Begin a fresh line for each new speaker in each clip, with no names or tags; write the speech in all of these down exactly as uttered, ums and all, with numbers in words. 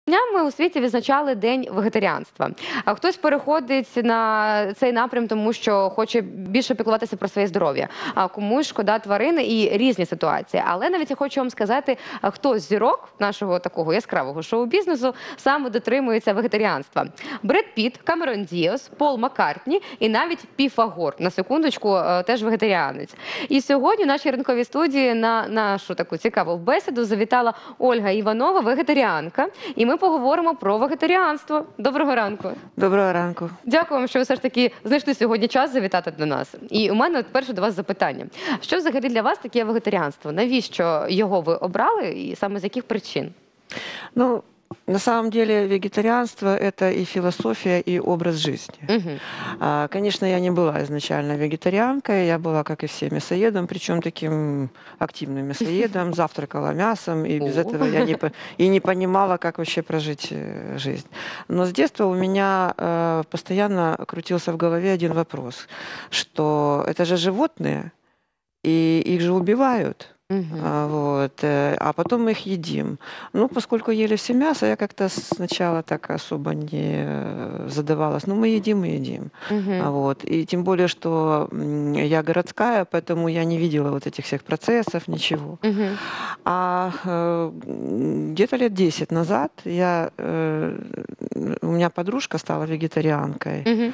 Днями у світі відзначали День вегетаріанства. А хтось переходить на цей напрям, тому що хоче більше піклуватися про своє здоров'я, а комусь шкода тварини і різні ситуації. Але навіть я хочу вам сказати, хто з зірок нашого такого яскравого шоу-бізнесу саме дотримується вегетаріанства. Бред Піт, Камерон Діас, Пол Маккартні і навіть Піфагор, на секундочку, теж вегетаріанець. І сьогодні в нашій ранковій студії на нашу таку цікаву бесіду завітала Ольга Іванова, вегетаріанка. І ми поговоримо про вегетаріанство. Доброго ранку.
Доброго ранку.
Дякую вам, що ви все ж таки знайшли сьогодні час завітати до нас. І у мене от перше до вас запитання. Що взагалі для вас таке вегетаріанство? Навіщо його ви обрали і саме з яких причин?
Ну, на самом деле вегетарианство – это и философия, и образ жизни.
Угу.
А, конечно, я не была изначально вегетарианкой, я была, как и все, мясоедом, причем таким активным мясоедом, завтракала мясом, и без этого я не, и не понимала, как вообще прожить жизнь. Но с детства у меня э, постоянно крутился в голове один вопрос, что это же животные, и их же убивают.
Угу.
А, вот, а потом мы их едим. Ну, поскольку ели все мясо, я как-то сначала так особо не задавалась. Ну, мы едим, мы едим.
Угу.
А, вот. И тем более, что я городская, поэтому я не видела вот этих всех процессов, ничего.
Угу.
А э, где-то лет десять назад я, э, у меня подружка стала вегетарианкой.
Угу.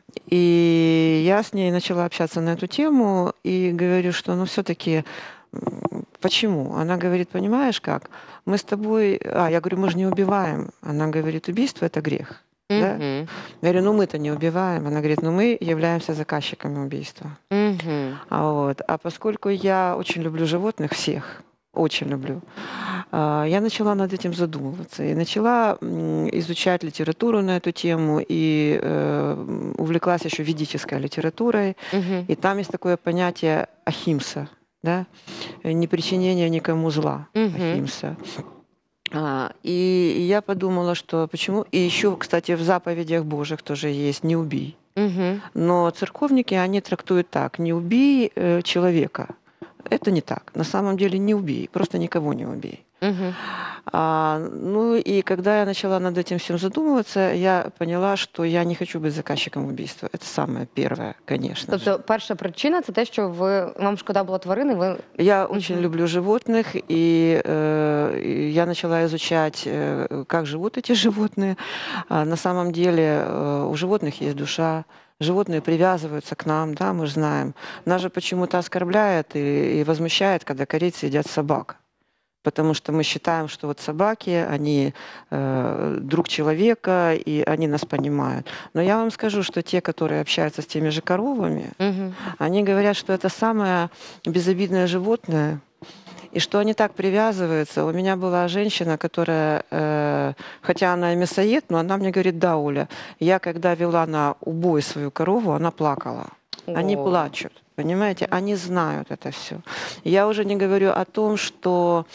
И я с ней начала общаться на эту тему и говорю, что ну все-таки почему? Она говорит, понимаешь как, мы с тобой, а я говорю, мы же не убиваем. Она говорит, убийство это грех.
Угу.
Да? Я говорю, ну мы-то не убиваем. Она говорит, ну мы являемся заказчиками убийства.
Угу.
А, вот. А поскольку я очень люблю животных всех, очень люблю, я начала над этим задумываться и начала изучать литературу на эту тему и э, увлеклась еще ведической литературой.
Угу.
И там есть такое понятие ахимса, да? Непричинение никому зла,
Угу.
ахимса. А, и я подумала, что почему... И еще, кстати, в заповедях Божьих тоже есть «не убий».
Угу.
Но церковники, они трактуют так: «Не убей э, человека». Это не так. На самом деле не убей, просто никого не убей.
Угу.
А, ну и когда я начала над этим всем задумываться, я поняла, что я не хочу быть заказчиком убийства. Это самое первое, конечно.
Тобто
же.
перша причина – це те, що ви, вам шкода було тварини, ви…
Я
Мгм.
очень люблю животных, и, э, и я начала изучать, э, как живут эти животные. А, на самом деле э, у животных есть душа. Животные привязываются к нам, да, мы же знаем. Нас же почему-то оскорбляет и, и возмущает, когда корейцы едят собак. Потому что мы считаем, что вот собаки, они э, друг человека, и они нас понимают. Но я вам скажу, что те, которые общаются с теми же коровами,
Угу.
они говорят, что это самое безобидное животное, и что они так привязываются. У меня была женщина, которая, э, хотя она и мясоед, но она мне говорит, да, Оля, я когда вела на убой свою корову, она плакала. Они
О.
плачут, понимаете? Они знают это все. Я уже не говорю о том, что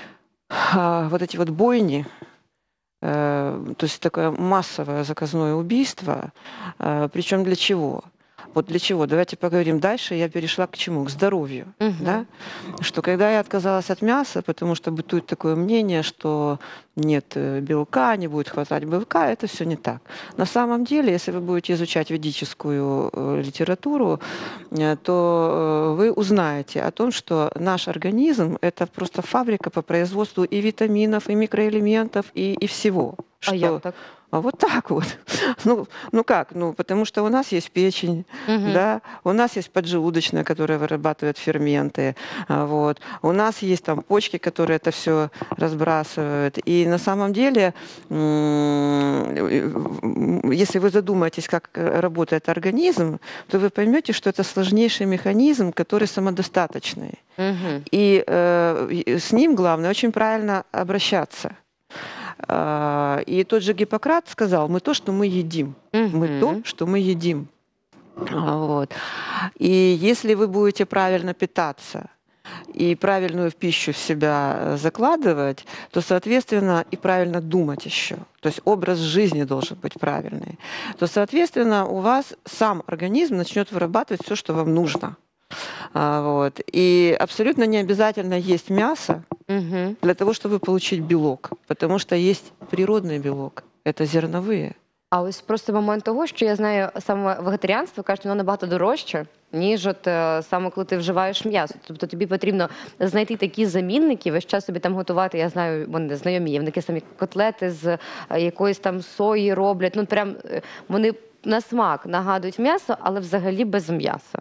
а, вот эти вот бойни, э, то есть такое массовое заказное убийство, э, причем для чего? Вот для чего? Давайте поговорим дальше. Я перешла к чему? К здоровью.
Угу.
Да? Что когда я отказалась от мяса, потому что бытует такое мнение, что нет белка, не будет хватать белка, это все не так. На самом деле, если вы будете изучать ведическую э, литературу, э, то э, вы узнаете о том, что наш организм – это просто фабрика по производству и витаминов, и микроэлементов, и, и всего.
А
Что...
як так?
А вот так вот. Ну, ну как? Ну, потому что у нас есть печень,
Угу.
да, у нас есть поджелудочная, которая вырабатывает ферменты, а, вот. У нас есть там почки, которые это все разбрасывают. И на самом деле, если вы задумаетесь, как работает организм, то вы поймете, что это сложнейший механизм, который самодостаточный.
Угу.
И э, с ним главное очень правильно обращаться. И тот же Гиппократ сказал, мы то, что мы едим.
Угу.
Мы то, что мы едим. Вот. И если вы будете правильно питаться и правильную пищу в себя закладывать, то, соответственно, и правильно думать еще. То есть образ жизни должен быть правильный. То, соответственно, у вас сам организм начнет вырабатывать все, что вам нужно. А, вот. И абсолютно не обязательно есть мясо
Угу.
для того, чтобы получить белок, потому что есть природный белок, это зерновые.
А ось просто момент того, що я знаю, саме вегетаріанство, кажуть, воно набагато дорожче, ніж от е, саме коли ти вживаєш м'ясо. Тобто тобі потрібно знайти такі замінники, весь час собі там готувати. Я знаю, вони знайомі є, вони такі самі котлети з е, якоїсь там сої роблять. Ну прям е, вони на смак нагадують м'ясо, але взагалі без м'яса.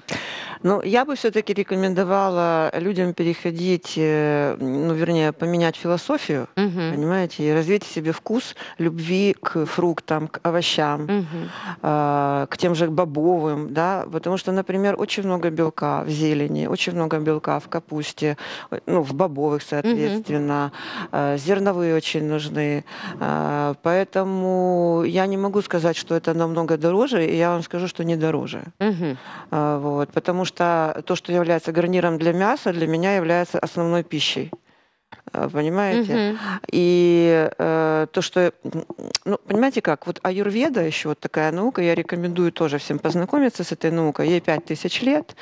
Но я бы все-таки рекомендовала людям переходить, э, ну, вернее, поменять философию,
Угу.
понимаете, и развить в себе вкус любви к фруктам, к овощам,
Угу.
а, к тем же бобовым, да, потому что, например, очень много белка в зелени, очень много белка в капусте, э, ну, в бобовых, соответственно, а, зерновые очень нужны, а, поэтому я не могу сказать, что это намного дороже, и я вам скажу, что не дороже.
Угу.
А, Вот, потому что то, что является гарниром для мяса, для меня является основной пищей. А, Понимаете?
Угу.
И э, то, что, м, ну, понимаете как, вот аюрведа еще вот такая наука, я рекомендую тоже всем познакомиться с этой наукой, ей пять тысяч лет.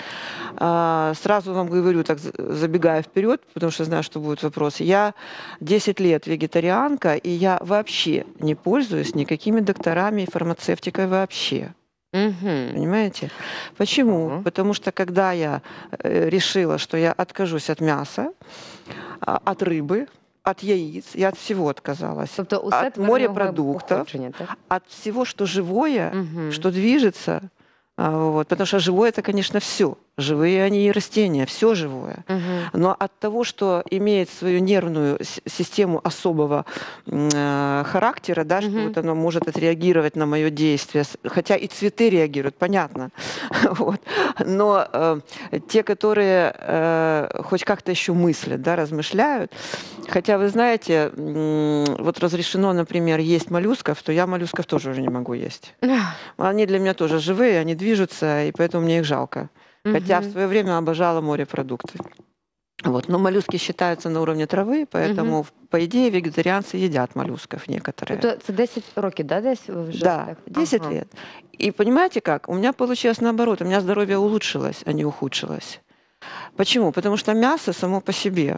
А, Сразу вам говорю, так за- забегая вперед, потому что знаю, что будут вопросы. Я десять лет вегетарианка, и я вообще не пользуюсь никакими докторами и фармацевтикой вообще.
Угу.
Понимаете? Почему?
Ага.
Потому что когда я э, решила, что я откажусь от мяса, а, от рыбы, от яиц, я от всего отказалась.
Тобто усе
От
тваринного
морепродуктов,
походження, так?
от всего, что живое,
Угу.
что движется. А, Вот, потому что живое это, конечно, все. Живые они и растения, все живое.
Угу.
Но от того, что имеет свою нервную с- систему особого м, э, характера, да, что
Мгм.
вот оно может отреагировать на мое действие, с- хотя и цветы реагируют, понятно. Вот. Но э, те, которые э, хоть как-то еще мыслят, да, размышляют, хотя вы знаете, м, вот разрешено, например, есть моллюсков, то я моллюсков тоже уже не могу есть. Они для меня тоже живые, они движутся, и поэтому мне их жалко. Хотя в
Мгм.
свое время обожала морепродукты. Вот. Но моллюски считаются на уровне травы, поэтому, в- по идее, вегетарианцы едят моллюсков некоторые.
Тобто це десять років, да, десь ви вже
Да,
так?
десять
Ага.
лет. И понимаете как? У меня получилось наоборот. У меня здоровье улучшилось, а не ухудшилось. Почему? Потому что мясо само по себе,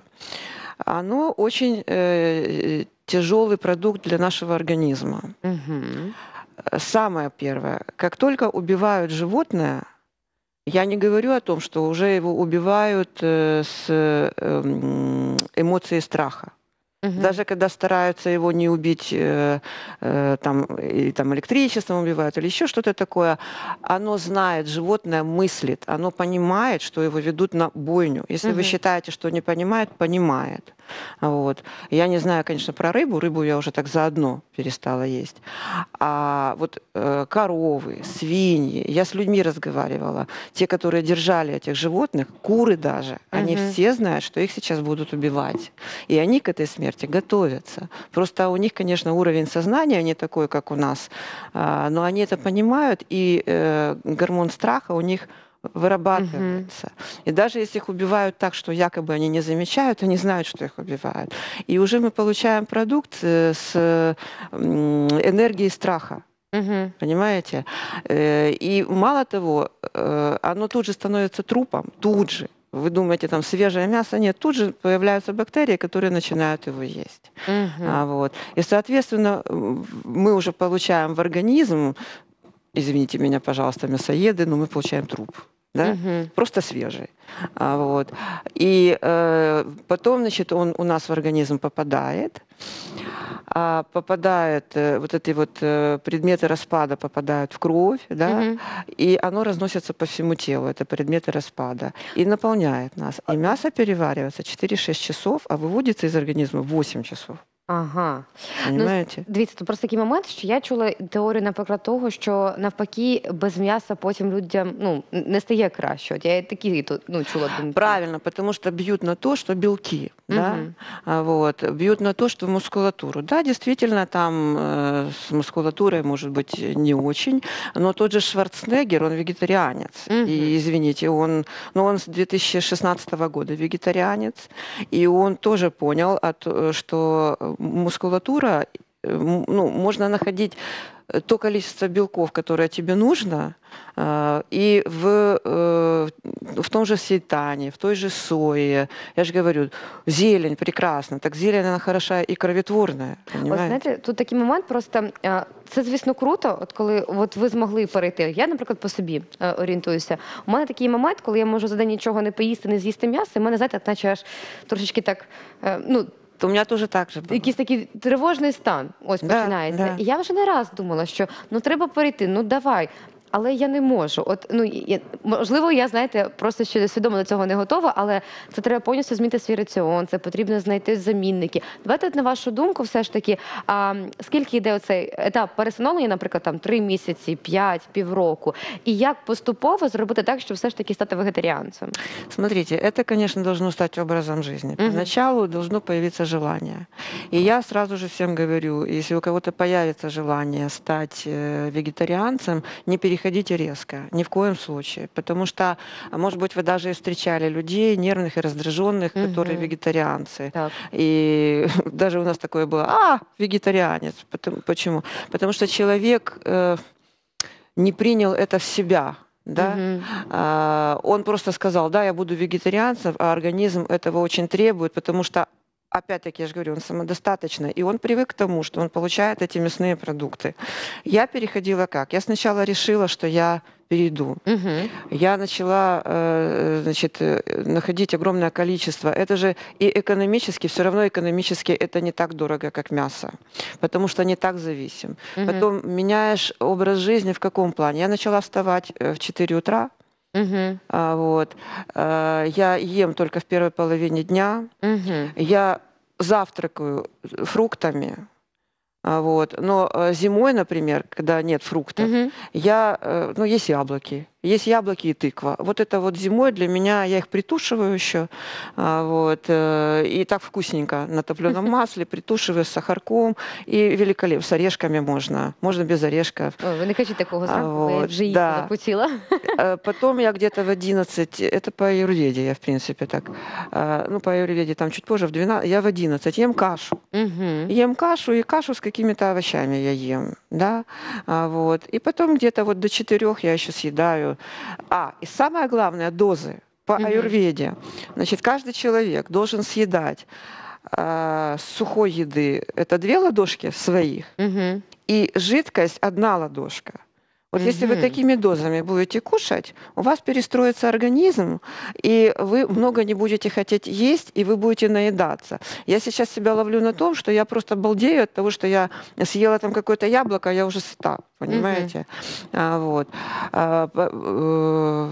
оно очень э, тяжелый продукт для нашего организма.
Мгм.
Э, Самое первое, как только убивают животное, я не говорю о том, что уже его убивают э, с э, м, эмоцией страха.
Мгм.
Даже когда стараются его не убить, э, э, там, и, там электричеством убивают или еще что-то такое, оно знает, животное мыслит, оно понимает, что его ведут на бойню. Если вы
Мгм.
считаете, что не понимает, понимает. Вот. Я не знаю, конечно, про рыбу. Рыбу я уже так заодно перестала есть. А вот э, коровы, свиньи, я с людьми разговаривала, те, которые держали этих животных, куры даже, они
Мгм.
все знают, что их сейчас будут убивать. И они к этой смерти готовятся. Просто у них, конечно, уровень сознания не такой, как у нас, а, но они это понимают, и э, гормон страха у них вырабатывается. И даже если их убивают так, что якобы они не замечают, они знают, что их убивают. И уже мы получаем продукт э, с м, энергией страха.
Мгм.
Понимаете? Э, И мало того, э, оно тут же становится трупом, тут же. Вы думаете, там свежее мясо? Нет, тут же появляются бактерии, которые начинают его есть.
Мгм.
А, вот. И, соответственно, м, мы уже получаем в организм, извините меня, пожалуйста, мясоеды, но мы получаем труп. Да?
Мгм.
Просто свежий. А, вот. И э, потом, значит, он у нас в организм попадает, а, попадает, э, вот эти вот э, предметы распада попадают в кровь, да,
Мгм.
и оно разносится по всему телу, это предметы распада, и наполняет нас. И мясо переваривается четыре-шесть часов, а выводится из организма восемь часов.
Ага. Ну, с-
Понимаете?
дивіться, то просто такий момент, що я чула теорію, наприклад, того, що навпаки без м'яса потім людям ну, н- не стає краще. От я такі тут ну, чула думки.
Правильно, потому что бьют на то, что белки, да,
Мгм.
а, вот, бьют на то, что мускулатуру. Да, действительно, там э, с мускулатурой может быть не очень, но тот же Шварценеггер, он вегетарианец.
Мгм.
И, извините, он, ну, он с две тысячи шестнадцатого года вегетарианец, и он тоже понял, от, э, что мускулатура, э, м, ну, можно находить э, то количество белков, которое тебе нужно, э, и в, э, в том же сейтане, в той же сое. Я же говорю, зелень прекрасна. Так зелень, она хороша и кровотворная,
Ось
понимаете?
знаєте, тут такий момент просто е, це, звісно, круто, от коли от ви змогли перейти. Я, наприклад, по собі е, орієнтуюся. У мене такий момент, коли я можу за день нічого не поїсти, не з'їсти м'ясо, і в мене, знаєте, наче аж трошечки так, е, ну,
То у меня тоже так же было.
якийсь такий тривожний стан ось
Да,
починається.
да.
І я вже не раз думала, що ну треба перейти, ну давай. Але я не можу. От ну я, можливо, я знаєте, просто ще свідомо до цього не готова, але це треба повністю змінити свій раціон. Це потрібно знайти замінники. Давайте на вашу думку, все ж таки, а, скільки йде оцей етап перестановлення, наприклад, там три місяці, п'ять, півроку, і як поступово зробити так, щоб все ж таки стати вегетаріанцем?
Смотрите, это, конечно, должно стать образом жизни.
Мгм.
Поначалу должно появиться желание. И я сразу же всем говорю, если у кого-то появится желание стать э, вегетарианцем, не переходите резко, ни в коем случае. Потому что, а, может быть, вы даже и встречали людей нервных и раздраженных, которые
Мгм.
вегетарианцы.
Так.
И даже у нас такое было, а, вегетарианец. Потому- Почему? Потому что человек э, не принял это в себя. Да?
Мгм.
А, Он просто сказал, да, я буду вегетарианцем, а организм этого очень требует, потому что, опять-таки, я же говорю, он самодостаточный, и он привык к тому, что он получает эти мясные продукты. Я переходила как? Я сначала решила, что я перейду.
Мгм.
Я начала, э, значит, э, находить огромное количество. Это же и экономически, все равно экономически это не так дорого, как мясо, потому что не так зависим.
Мгм.
Потом меняешь образ жизни в каком плане? Я начала вставать э, в четыре утра,
Мгм.
а, вот. Э, Я ем только в первой половине дня.
Мгм.
Я завтракаю фруктами. А, Вот. Но э, зимой, например, когда нет фруктов,
Мгм.
я, э, ну, есть яблоки. Есть яблоки и тыква. Вот это вот зимой для меня, я их притушиваю еще. а, Вот, э, и так вкусненько на топленом масле, притушиваю с сахарком. И великолепно. С орешками можно. Можно без орешков.
Ой, ви не кажіть такого
А,
зранку, бо я
вот,
вже їсти
да.
захотіла.
Э, Потом я где-то в одиннадцать, это по аюрведе я, в принципе, так, а, ну, по аюрведе там чуть позже, в двенадцать, я в одиннадцать ем кашу.
Мгм.
Ем кашу, и кашу с какими-то овощами я ем, да, а, вот. И потом где-то вот до четырех я еще съедаю. А, и самое главное, дозы. По
Мгм.
аюрведе, значит, каждый человек должен съедать а, сухой еды, это две ладошки своих,
Мгм.
и жидкость одна ладошка. Вот если вы
Мгм.
такими дозами будете кушать, у вас перестроится организм, и вы много не будете хотеть есть, и вы будете наедаться. Я сейчас себя ловлю на том, что я просто балдею от того, что я съела там какое-то яблоко, а я уже сыта, понимаете? А, вот. А, по- э,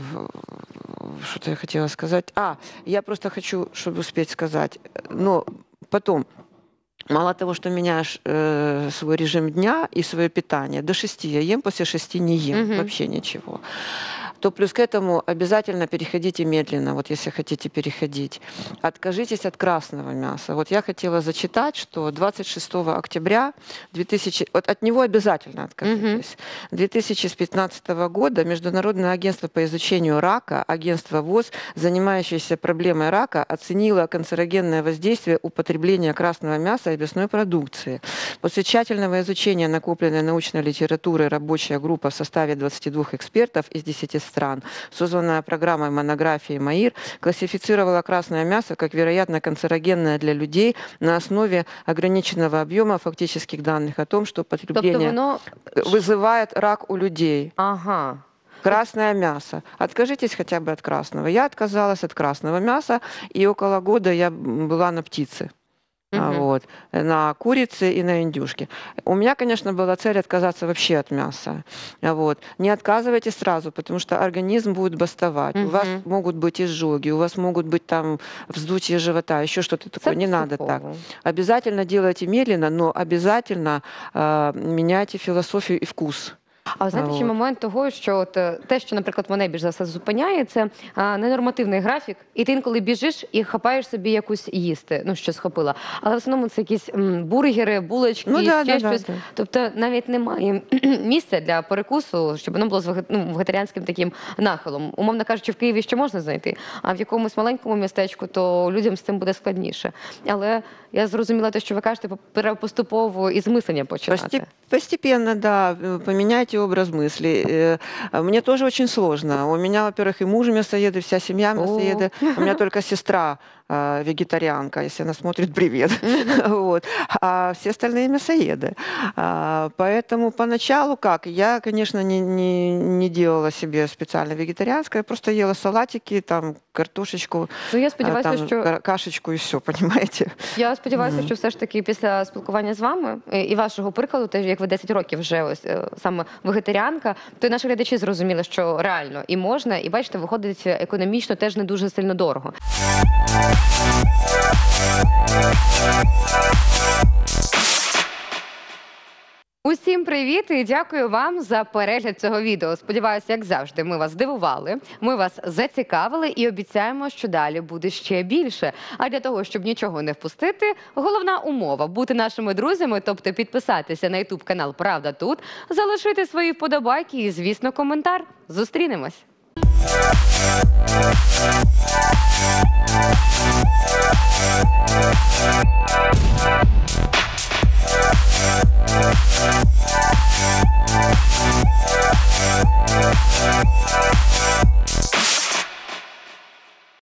Что-то я хотела сказать. А, я просто хочу, чтобы успеть сказать. Но потом, мало того, что меняешь э, свой режим дня и свое питание, до шести я ем, после шести не ем
Мгм.
вообще ничего, то плюс к этому обязательно переходите медленно, вот если хотите переходить. Откажитесь от красного мяса. Вот я хотела зачитать, что двадцать шестого октября две тысячи, вот от него обязательно откажитесь. две тысячи пятнадцатого года Международное агентство по изучению рака, агентство ВОЗ, занимающееся проблемой рака, оценило канцерогенное воздействие употребления красного мяса и мясной продукции. После тщательного изучения накопленной научной литературы рабочая группа в составе двадцати двух экспертов из десяти стран, созванная программой монографии МАИР, классифицировала красное мясо как вероятно канцерогенное для людей на основе ограниченного объема фактических данных о том, что
Тобто
потребление
воно.
вызывает рак у людей.
Ага.
Красное мясо. Откажитесь хотя бы от красного. Я отказалась от красного мяса, и около года я м, была на птице. А,
Мгм.
Вот, на курице и на индюшке. У меня, конечно, была цель отказаться вообще от мяса. А, Вот. Не отказывайтесь сразу, потому что организм будет бастовать. У вас
Мгм.
могут быть изжоги, у вас могут быть там вздутие живота, еще что-то
Це
такое. Не надо так.
поступово.
Обязательно делайте медленно, но обязательно э, меняйте философию и вкус.
А ви знаєте, ще
Вот.
момент того, що от, е, те, що, наприклад, мене більш за все зупиняє, це а, ненормативний графік, і ти інколи біжиш і хапаєш собі якусь їсти, ну, що схопила. Але в основному це якісь м, бургери, булочки,
Ну да,
ще
да, да,
щось.
да.
Тобто навіть немає місця для перекусу, щоб воно було з веге- ну, вегетаріанським таким нахилом. Умовно кажучи, в Києві ще можна знайти, а в якомусь маленькому містечку, то людям з цим буде складніше. Але я зрозуміла те, що ви кажете, треба поступово із мислення починати.
Пости- Постепенно, да, э, поменяйте образ мысли. Э, а Мне тоже очень сложно. У меня, во-первых, и муж мясоед, и вся семья мясоеды. У меня только сестра а, вегетарианка, если она смотрит, привет. Вот. А все остальные мясоеды. А, Поэтому поначалу как? Я, конечно, не, не, не делала себе специально вегетарианское, я просто ела салатики, там, картошечку,
Ну, я
а,
сподіваюся,
там,
що
ка- кашечку и все, понимаете?
Я сподіваюся,
Мгм.
що все ж таки після спілкування з вами е, і вашого прикладу, теж як ви десять років вже ось е, саме вегетаріанка, то й наші глядачі зрозуміли, що реально і можна, і бачите, виходить економічно теж не дуже сильно дорого. Усім привіт і дякую вам за перегляд цього відео. Сподіваюся, як завжди, ми вас здивували, ми вас зацікавили і обіцяємо, що далі буде ще більше. А для того, щоб нічого не впустити, головна умова – бути нашими друзями, тобто підписатися на ютуб канал «Правда тут», залишити свої вподобайки і, звісно, коментар. Зустрінемось!